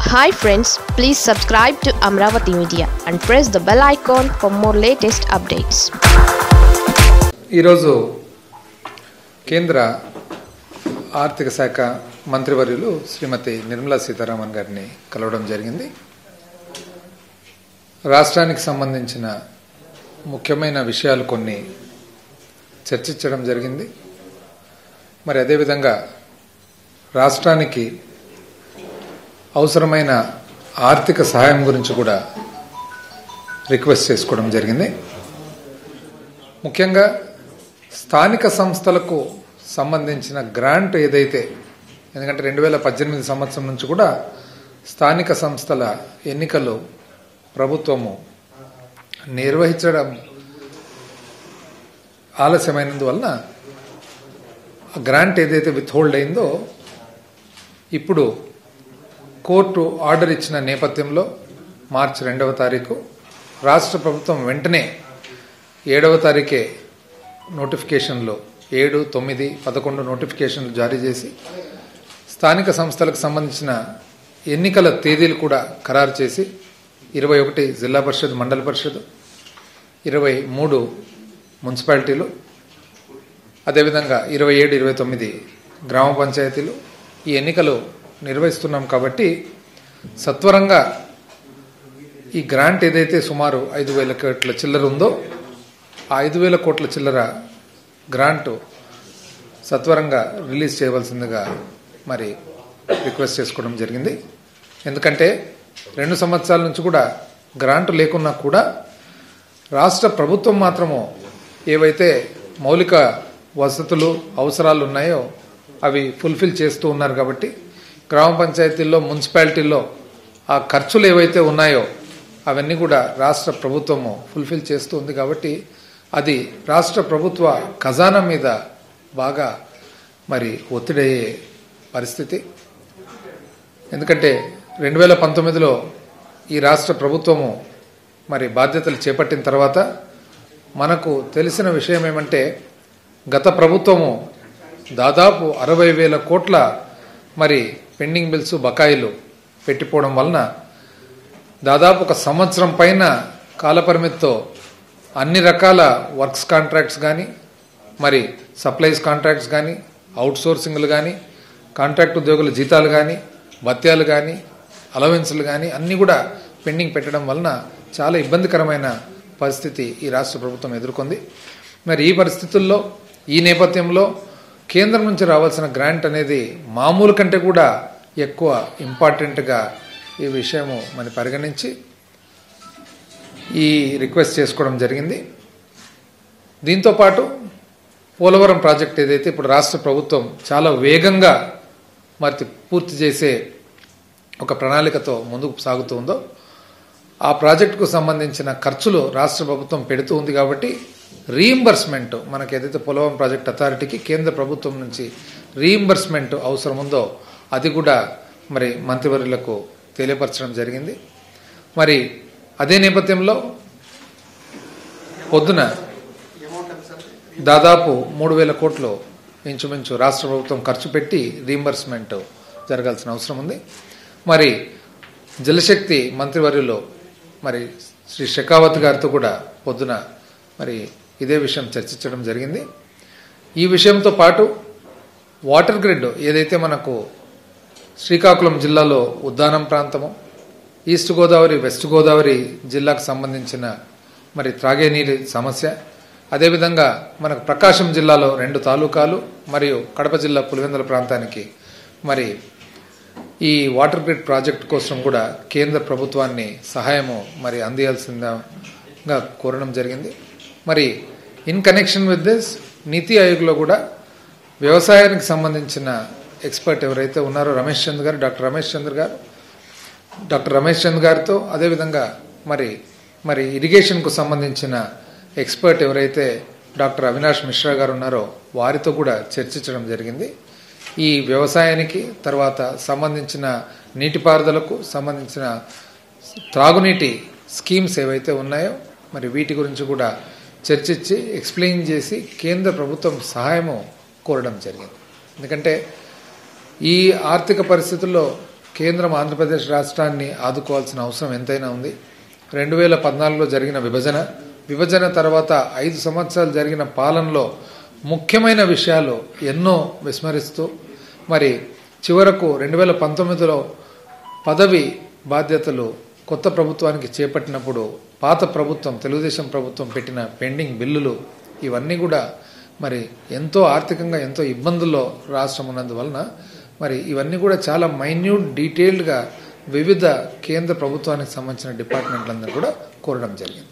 Hi friends, please subscribe to Amravati Media and press the bell icon for more latest updates. ఈరోజు కేంద్ర ఆర్థిక శాఖ మంత్రివర్యులు శ్రీమతి నిర్మలా సీతారామన్ గారిని కలవడం జరిగింది. రాష్ట్రానికి సంబంధించిన ముఖ్యమైన విషయాలు కొన్ని చర్చించడం జరిగింది. మరి అదేవిధంగా రాష్ట్రానికి అవసరమైన ఆర్థిక సహాయం గురించి కూడా రిక్వెస్ట్ చేసుకోవడం జరిగింది. ముఖ్యంగా స్థానిక సంస్థలకు సంబంధించిన గ్రాంట్ ఏదైతే, ఎందుకంటే 2018 సంవత్సరం నుంచి కూడా స్థానిక సంస్థల ఎన్నికలు ప్రభుత్వము నిర్వహించడం ఆలస్యమైనందువలన గ్రాంట్ ఏదైతే విత్హోల్డ్ అయిందో ఇప్పుడు కోర్టు ఆర్డర్ ఇచ్చిన నేపథ్యంలో మార్చి 2వ తారీఖు రాష్ట్ర ప్రభుత్వం వెంటనే 7వ తారీఖే నోటిఫికేషన్లు 7, 9, 11 నోటిఫికేషన్లు జారీ చేసి స్థానిక సంస్థలకు సంబంధించిన ఎన్నికల తేదీలు కూడా ఖరారు చేసి 21 జిల్లా పరిషత్, మండల పరిషత్, 23 మున్సిపాలిటీలు, అదేవిధంగా 27, 29 గ్రామ పంచాయతీలు ఈ ఎన్నికలు నిర్వహిస్తున్నాం. కాబట్టి సత్వరంగా ఈ గ్రాంట్ ఏదైతే సుమారు 5,000 కోట్ల చిల్లర ఉందో ఆ 5,000 కోట్ల చిల్లర గ్రాంట్ సత్వరంగా రిలీజ్ చేయవలసిందిగా మరి రిక్వెస్ట్ చేసుకోవడం జరిగింది. ఎందుకంటే 2 సంవత్సరాల నుంచి కూడా గ్రాంట్ లేకున్నా కూడా రాష్ట్ర ప్రభుత్వం మాత్రము ఏవైతే మౌలిక వసతులు అవసరాలు ఉన్నాయో అవి ఫుల్ఫిల్ చేస్తూ ఉన్నారు. కాబట్టి గ్రామ పంచాయతీల్లో, మున్సిపాలిటీల్లో ఆ ఖర్చులు ఏవైతే ఉన్నాయో అవన్నీ కూడా రాష్ట్ర ప్రభుత్వము ఫుల్ఫిల్ చేస్తూ ఉంది. కాబట్టి అది రాష్ట్ర ప్రభుత్వ ఖజానా మీద బాగా మరి ఒత్తిడయ్యే పరిస్థితి. ఎందుకంటే 2019లో ఈ రాష్ట్ర ప్రభుత్వము మరి బాధ్యతలు చేపట్టిన తర్వాత మనకు తెలిసిన విషయం ఏమంటే గత ప్రభుత్వము దాదాపు 60,000 కోట్ల మరి పెండింగ్ బిల్స్, బకాయిలు పెట్టిపోవడం వలన దాదాపు 1 సంవత్సరం పైన కాలపరిమితితో అన్ని రకాల వర్క్స్ కాంట్రాక్ట్స్ కానీ, మరి సప్లైస్ కాంట్రాక్ట్స్ కానీ, అవుట్ సోర్సింగ్లు కానీ, కాంట్రాక్ట్ ఉద్యోగుల జీతాలు కానీ, భత్యాలు కానీ, అలవెన్స్లు కానీ అన్నీ కూడా పెండింగ్ పెట్టడం వలన చాలా ఇబ్బందికరమైన పరిస్థితి ఈ రాష్ట్ర ప్రభుత్వం ఎదుర్కొంది. మరి ఈ పరిస్థితుల్లో, ఈ నేపథ్యంలో కేంద్రం నుంచి రావాల్సిన గ్రాంట్ అనేది మామూలు కంటే కూడా ఎక్కువ ఇంపార్టెంట్గా ఈ విషయము మనం పరిగణించి ఈ రిక్వెస్ట్ చేసుకోవడం జరిగింది. దీంతోపాటు పోలవరం ప్రాజెక్ట్ ఏదైతే ఇప్పుడు రాష్ట్ర ప్రభుత్వం చాలా వేగంగా మరి పూర్తి చేసే ఒక ప్రణాళికతో ముందుకు సాగుతుందో ఆ ప్రాజెక్టుకు సంబంధించిన ఖర్చులు రాష్ట్ర ప్రభుత్వం పెడుతూ ఉంది. కాబట్టి రీయింబర్స్మెంట్ మనకి ఏదైతే పోలవరం ప్రాజెక్ట్ అథారిటీకి కేంద్ర ప్రభుత్వం నుంచి రీయింబర్స్మెంట్ అవసరం ఉందో అది కూడా మరి మంత్రివర్యులకు తెలియపరచడం జరిగింది. మరి అదే నేపథ్యంలో పొద్దున దాదాపు 3,000 కోట్లు ఇంచుమించు రాష్ట్ర ప్రభుత్వం ఖర్చు పెట్టి రీయింబర్స్మెంట్ జరగాల్సిన అవసరం ఉంది. మరి జలశక్తి మంత్రివర్యులు మరి శ్రీ షెకావత్ గారితో కూడా పొద్దున మరి ఇదే విషయం చర్చించడం జరిగింది. ఈ విషయంతో పాటు వాటర్ గ్రిడ్ ఏదైతే మనకు శ్రీకాకుళం జిల్లాలో ఉద్దానం ప్రాంతము, ఈస్ట్ గోదావరి, వెస్ట్ గోదావరి జిల్లాకు సంబంధించిన మరి త్రాగే నీటి సమస్య, అదేవిధంగా మనకు ప్రకాశం జిల్లాలో 2 తాలూకాలు మరియు కడప జిల్లా పులివెందుల ప్రాంతానికి మరి ఈ వాటర్ గ్రిడ్ ప్రాజెక్ట్ కోసం కూడా కేంద్ర ప్రభుత్వాన్ని సహాయము మరి అందియాల్సిందిగా కోరడం జరిగింది. మరి ఇన్ కనెక్షన్ విత్ దిస్ నీతి ఆయోగ్లో కూడా వ్యవసాయానికి సంబంధించిన ఎక్స్పర్ట్ ఎవరైతే ఉన్నారో రమేష్ చంద్ గారు, డాక్టర్ రమేష్ చంద్ గారితో, అదేవిధంగా మరి ఇరిగేషన్కు సంబంధించిన ఎక్స్పర్ట్ ఎవరైతే డాక్టర్ అవినాష్ మిశ్రా గారు ఉన్నారో వారితో కూడా చర్చించడం జరిగింది. ఈ వ్యవసాయానికి తర్వాత సంబంధించిన నీటిపారుదలకు సంబంధించిన త్రాగునీటి స్కీమ్స్ ఏవైతే ఉన్నాయో మరి వీటి గురించి కూడా చర్చించి ఎక్స్ప్లెయిన్ చేసి కేంద్ర ప్రభుత్వం సహాయము కోరడం జరిగింది. ఎందుకంటే ఈ ఆర్థిక పరిస్థితుల్లో కేంద్రం ఆంధ్రప్రదేశ్ రాష్ట్రాన్ని ఆదుకోవాల్సిన అవసరం ఎంతైనా ఉంది. 2014లో జరిగిన విభజన తర్వాత 5 సంవత్సరాలు జరిగిన పాలనలో ముఖ్యమైన విషయాలు ఎన్నో విస్మరిస్తూ మరి చివరకు 2019లో పదవి బాధ్యతలు కొత్త ప్రభుత్వానికి చేపట్టినప్పుడు పాత ప్రభుత్వం తెలుగుదేశం ప్రభుత్వం పెట్టిన పెండింగ్ బిల్లులు ఇవన్నీ కూడా మరి ఎంతో ఆర్థికంగా ఎంతో ఇబ్బందుల్లో రాష్ట్రం ఉన్నందువలన మరి ఇవన్నీ కూడా చాలా మైన్యూట్ డీటెయిల్డ్గా వివిధ కేంద్ర ప్రభుత్వానికి సంబంధించిన డిపార్ట్మెంట్లందరూ కూడా కోరడం జరిగింది.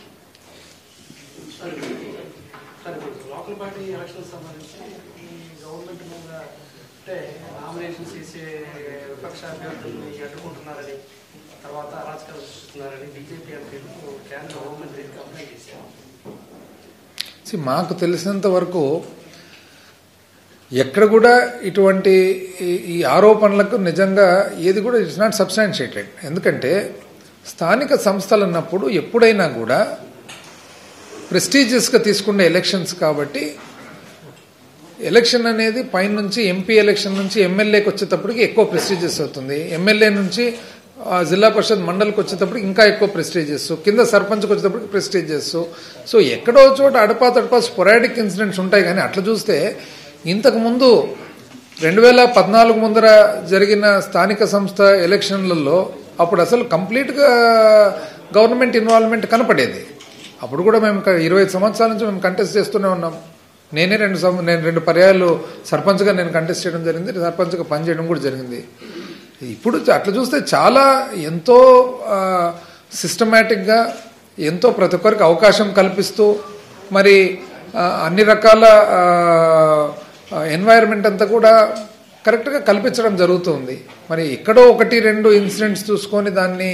మాకు తెలిసినంత వరకు ఎక్కడ కూడా ఇటువంటి ఈ ఆరోపణలకు నిజంగా ఏది కూడా ఇట్స్ నాట్ సబ్స్టాన్షియేటెడ్. ఎందుకంటే స్థానిక సంస్థలు అన్నప్పుడు ఎప్పుడైనా కూడా ప్రెస్టీజియస్గా తీసుకునే ఎలక్షన్స్ కాబట్టి ఎలక్షన్ అనేది పైనుంచి ఎంపీ ఎలక్షన్ నుంచి ఎమ్మెల్యేకి వచ్చేటప్పటికి ఎక్కువ ప్రెస్టీజియస్ అవుతుంది. ఎమ్మెల్యే నుంచి జిల్లా పరిషత్ మండలికి వచ్చేటప్పటికి ఇంకా ఎక్కువ ప్రెస్టీజియస్, కింద సర్పంచ్కి వచ్చేటప్పటికి ప్రెస్టీజియస్. సో ఎక్కడో చోట అడపా స్పొరాడిక్ ఇన్సిడెంట్స్ ఉంటాయి. కానీ అట్లా చూస్తే ఇంతకుముందు 2014 ముందర జరిగిన స్థానిక సంస్థ ఎలక్షన్లలో అప్పుడు అసలు కంప్లీట్గా గవర్నమెంట్ ఇన్వాల్వ్మెంట్ కనపడేది. అప్పుడు కూడా మేము 25 సంవత్సరాల నుంచి మేము కంటెస్ట్ చేస్తూనే ఉన్నాం. నేను 2 పర్యాయాలు సర్పంచ్గా నేను కంటెస్ట్ చేయడం జరిగింది, సర్పంచ్గా పనిచేయడం కూడా జరిగింది. ఇప్పుడు అట్లా చూస్తే చాలా ఎంతో సిస్టమేటిక్గా ఎంతో ప్రతి ఒక్కరికి అవకాశం కల్పిస్తూ మరి అన్ని రకాల ఎన్వైరన్మెంట్ అంతా కూడా కరెక్ట్గా కల్పించడం జరుగుతుంది. మరి ఎక్కడో 1-2 ఇన్సిడెంట్స్ చూసుకొని దాన్ని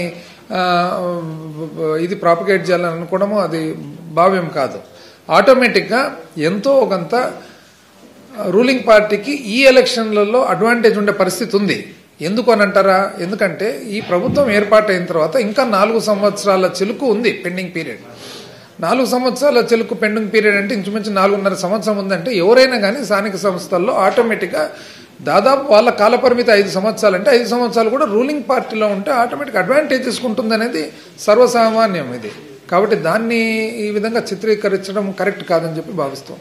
ఇది ప్రాపగేట్ చేయాలని అనుకోవడము అది భావ్యం కాదు. ఆటోమేటిక్గా ఎంతో కొంత రూలింగ్ పార్టీకి ఈ ఎలక్షన్లలో అడ్వాంటేజ్ ఉండే పరిస్థితి ఉంది. ఎందుకు అని అంటారా? ఎందుకంటే ఈ ప్రభుత్వం ఏర్పాటైన తర్వాత ఇంకా 4 సంవత్సరాల చిలుకు ఉంది పెండింగ్ పీరియడ్. 4 సంవత్సరాల చెలుకు పెండింగ్ పీరియడ్ అంటే ఇంచుమించు 4.5 సంవత్సరం ఉందంటే ఎవరైనా కానీ స్థానిక సంస్థల్లో ఆటోమేటిక్గా దాదాపు వాళ్ళ కాలపరిమితి 5 సంవత్సరాలు అంటే 5 సంవత్సరాలు కూడా రూలింగ్ పార్టీలో ఉంటే ఆటోమేటిక్ అడ్వాంటేజ్ తీసుకుంటుంది అనేది సర్వసామాన్యం ఇది. కాబట్టి దాన్ని ఈ విధంగా చిత్రీకరించడం కరెక్ట్ కాదని చెప్పి భావిస్తాం.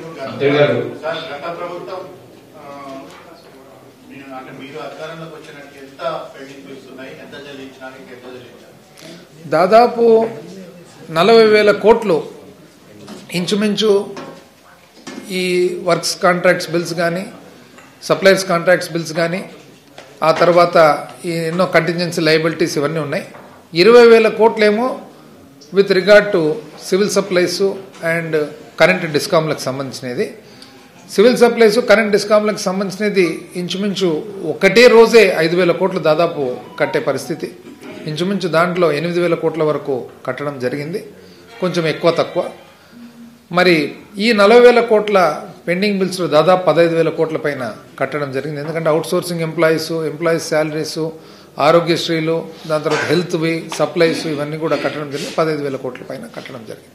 దాదాపు 40,000 కోట్లు ఇంచుమించు ఈ వర్క్స్ కాంట్రాక్ట్స్ బిల్స్ కానీ సప్లైస్ కాంట్రాక్ట్స్ బిల్స్ కానీ ఆ తర్వాత ఈ ఎన్నో కంటింజెన్సీ లయబిలిటీస్ ఇవన్నీ ఉన్నాయి. 20,000 కోట్లేమో with regard to civil supplies and current డిస్కామ్లకు సంబంధించినది. సివిల్ సప్లైస్ కరెంట్ డిస్కామ్లకు సంబంధించినది ఇంచుమించు ఒకటే రోజే 5,000 కోట్లు దాదాపు కట్టే పరిస్థితి. ఇంచుమించు దాంట్లో 8,000 కోట్ల వరకు కట్టడం జరిగింది, కొంచెం ఎక్కువ తక్కువ. మరి ఈ 40,000 కోట్ల పెండింగ్ బిల్స్లో దాదాపు 15,000 కోట్ల పైన కట్టడం జరిగింది. ఎందుకంటే అవుట్సోర్సింగ్ ఎంప్లాయీస్ శాలరీస్, ఆరోగ్యశ్రీలు, దాని తర్వాత హెల్త్వి, సప్లైస్ ఇవన్నీ కూడా కట్టడం జరిగింది. 15,000 కోట్ల పైన కట్టడం జరిగింది.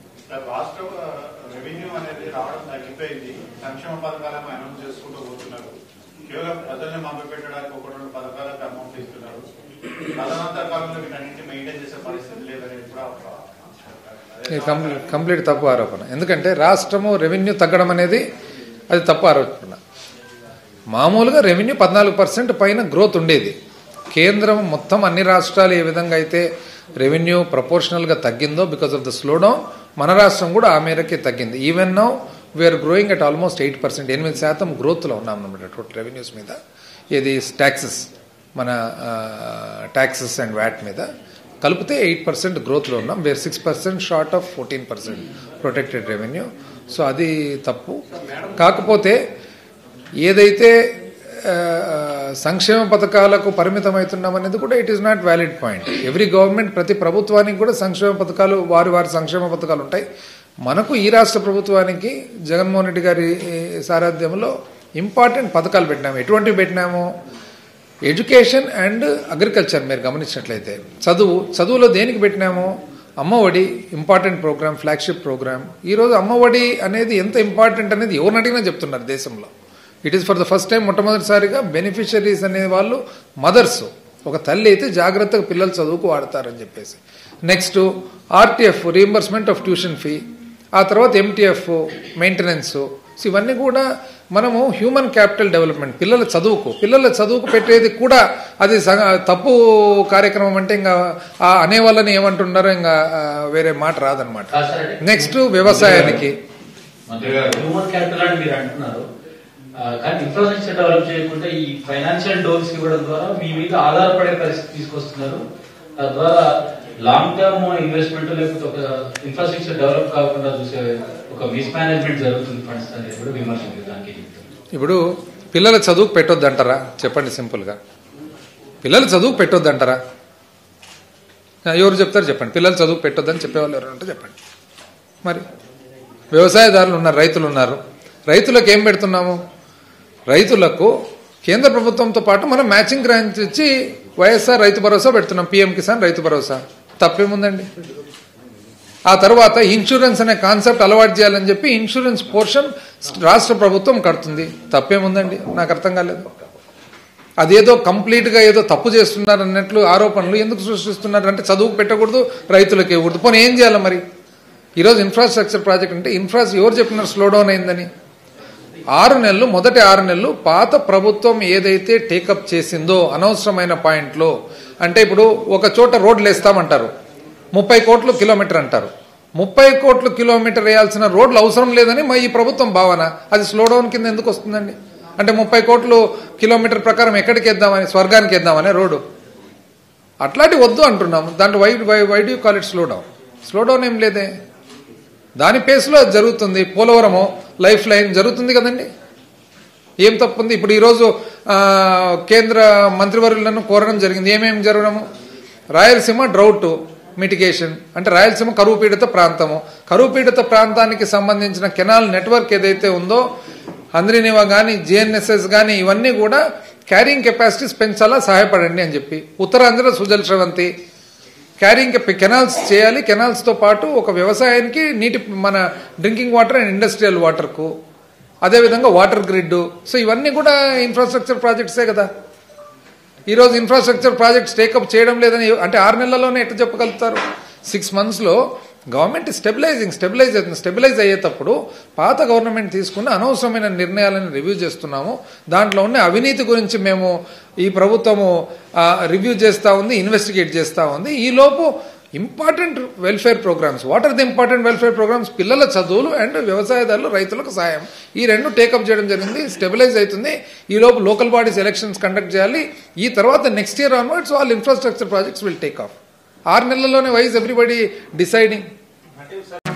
కంప్లీట్ తప్పు ఆరోపణ. ఎందుకంటే రాష్ట్రము రెవెన్యూ తగ్గడం అనేది అది తప్పు ఆరోపణ. మామూలుగా రెవెన్యూ 14% పైన గ్రోత్ ఉండేది. కేంద్రం మొత్తం అన్ని రాష్ట్రాలు ఏ విధంగా అయితే రెవెన్యూ ప్రపోర్షనల్గా తగ్గిందో because of the slow down, మన రాష్ట్రం కూడా ఆ మేరకే తగ్గింది. Even now we are growing at almost 8%, 8% గ్రోత్లో ఉన్నాం అన్నమాట టోటల్ రెవెన్యూస్ మీద. ఇది ట్యాక్సెస్, మన ట్యాక్సెస్ అండ్ వ్యాట్ మీద కలిపితే 8% గ్రోత్లో ఉన్నాం. Where 6% short of 14% protected revenue. So అది తప్పు. కాకపోతే ఏదైతే సంక్షేమ పథకాలకు పరిమితమవుతున్నాం అనేది కూడా it is not valid point. Every government, ప్రతి ప్రభుత్వానికి కూడా సంక్షేమ పథకాలు, వారి సంక్షేమ పథకాలు ఉంటాయి. మనకు ఈ రాష్ట్ర ప్రభుత్వానికి జగన్మోహన్ రెడ్డి గారి సారథ్యంలో ఇంపార్టెంట్ పథకాలు పెట్టినాము. ఎటువంటివి పెట్టినాము? Education and agriculture. మీరు గమనించినట్లయితే చదువులో దేనికి పెట్టినాము? Ammavodi important program, flagship program. ఈరోజు అమ్మఒడి అనేది ఎంత ఇంపార్టెంట్ అనేది ఎవరిని అడిగినా చెప్తున్నారు దేశంలో. It is for the first time మొట్టమొదటిసారిగా బెనిఫిషరీస్ అనే వాళ్ళు మదర్స్, ఒక తల్లి అయితే జాగ్రత్తగా పిల్లలు చదువుకు వాడతారని చెప్పేసి. Next RTF reimbursement of tuition fee, ఆ తర్వాత ఎంటీఎఫ్ మెయింటెనెన్స్. ఇవన్నీ కూడా మనము హ్యూమన్ క్యాపిటల్ డెవలప్మెంట్, పిల్లల చదువుకు పెట్టేది కూడా అది తప్పు కార్యక్రమం అంటే ఇంకా అనే వాళ్ళని ఏమంటున్నారో ఇంకా వేరే మాట రాదనమాట. నెక్స్ట్ వ్యవసాయానికి హ్యూమన్ క్యాపిటల్ అని మీరు అంటున్నారు, కానీ ఇన్ఫ్రాస్ట్రక్చర్ డెవలప్ చేయకుండా ఈ ఫైనాన్షియల్ డోర్స్ ఇవ్వడం ద్వారా మీ మీద ఆధారపడే పరిస్థితి తీసుకొస్తున్నారు. తద్వారా లాంగ్ టర్మ్ ఇన్వెస్ట్మెంట్ లేకపోతే ఒక ఇన్ఫ్రాస్ట్రక్చర్ డెవలప్ కాకుండా చూసే ఒక మిస్ మేనేజ్మెంట్ జరుగుతుంది ఫండ్స్ అనేది కూడా విమర్శించారు. ఇప్పుడు పిల్లల చదువుకు పెట్టొద్దంటారా చెప్పండి సింపుల్గా? పిల్లలు చదువుకు పెట్టొద్దంటారా? ఎవరు చెప్తారు చెప్పండి? పిల్లలు చదువుకు పెట్టొద్దని చెప్పేవాళ్ళు ఎవరంటే చెప్పండి. మరి వ్యవసాయదారులు ఉన్నారు, రైతులు ఉన్నారు. రైతులకు ఏం పెడుతున్నాము? రైతులకు కేంద్ర ప్రభుత్వంతో పాటు మనం మ్యాచింగ్ గ్రాంట్స్ ఇచ్చి వైఎస్ఆర్ రైతు భరోసా పెడుతున్నాం, పీఎం కిసాన్ రైతు భరోసా. తప్పేముందండి? ఆ తర్వాత ఇన్సూరెన్స్ అనే కాన్సెప్ట్ అలవాటు చేయాలని చెప్పి ఇన్సూరెన్స్ పోర్షన్ రాష్ట్ర ప్రభుత్వం కడుతుంది. తప్పేముందండి? నాకు అర్థం కాలేదు. అదేదో కంప్లీట్గా ఏదో తప్పు చేస్తున్నారు అన్నట్లు ఆరోపణలు ఎందుకు సృష్టిస్తున్నారు? అంటే చదువుకు పెట్టకూడదు, రైతులకు ఇవ్వకూడదు. పోనీ ఏం చేయాలి మరి? ఈరోజు ఇన్ఫ్రాస్ట్రక్చర్ ప్రాజెక్ట్ అంటే ఎవరు చెప్పినారు స్లో డౌన్ అయిందని? 6 నెలలు, మొదటి 6 నెలలు పాత ప్రభుత్వం ఏదైతే టేకప్ చేసిందో అనవసరమైన పాయింట్లో, అంటే ఇప్పుడు ఒక చోట రోడ్లు వేస్తామంటారు, 30 కోట్ల కిలోమీటర్ అంటారు. 30 కోట్ల కిలోమీటర్ వేయాల్సిన రోడ్లు అవసరం లేదని ఈ ప్రభుత్వం భావన. అది స్లో డౌన్ కింద ఎందుకు వస్తుందండి? అంటే 30 కోట్ల కిలోమీటర్ ప్రకారం ఎక్కడికి వేద్దామని, స్వర్గానికి వేద్దామని రోడ్డు అట్లాంటి వద్దు అంటున్నాము. దాంట్లో why do call it slow down? Slow down ఏం లేదే, దాని పేస్లో జరుగుతుంది. పోలవరము లైఫ్ లైన్ జరుగుతుంది కదండి, ఏం తప్పుంది? ఇప్పుడు ఈరోజు కేంద్ర మంత్రివర్యులను కోరడం జరిగింది. ఏమేమి జరగడము? రాయలసీమ డ్రౌట్ మిటిగేషన్, అంటే రాయలసీమ కరువు పీడిత ప్రాంతము. కరువు పీడిత ప్రాంతానికి సంబంధించిన కెనాల్ నెట్వర్క్ ఏదైతే ఉందో, హంద్రీనివా కానీ జిఎన్ఎస్ఎస్ కానీ ఇవన్నీ కూడా క్యారింగ్ కెపాసిటీస్ పెంచాలా, సహాయపడండి అని చెప్పి. ఉత్తరాంధ్ర సుజల్ శ్రవంతి క్యారింగ్ కెనాల్స్ చేయాలి. కెనాల్స్తో పాటు ఒక వ్యవసాయానికి నీటి, మన డ్రింకింగ్ వాటర్ అండ్ ఇండస్ట్రియల్ వాటర్కు, అదేవిధంగా వాటర్ గ్రిడ్. సో ఇవన్నీ కూడా ఇన్ఫ్రాస్ట్రక్చర్ ప్రాజెక్ట్సే కదా. ఈరోజు ఇన్ఫ్రాస్ట్రక్చర్ ప్రాజెక్ట్స్ టేకప్ చేయడం లేదని అంటే 6 నెలల్లోనే ఎట్లా చెప్పగలుగుతారు? 6 monthsలో గవర్నమెంట్ స్టెబిలైజ్ అయ్యేటప్పుడు పాత గవర్నమెంట్ తీసుకున్న అనవసరమైన నిర్ణయాలను రివ్యూ చేస్తున్నాము. దాంట్లో ఉన్న అవినీతి గురించి మేము ఈ ప్రభుత్వము రివ్యూ చేస్తూ ఉంది, ఇన్వెస్టిగేట్ చేస్తూ ఉంది. ఈలోపు important welfare programs, what are the important welfare programs? పిల్లల చదువులు అండ్ వ్యవసాయదారులు, రైతులకు సాయం, ఈ 2 టేకప్ చేయడం జరిగింది. స్టెబిలైజ్ అవుతుంది. ఈలోపు లోకల్ బాడీస్ ఎలక్షన్స్ కండక్ట్ చేయాలి. ఈ తర్వాత next year onwards all infrastructure projects will take off. 6 నెలల్లోనే వై ఇస్ ఎవ్రీబడి డిసైడింగ్?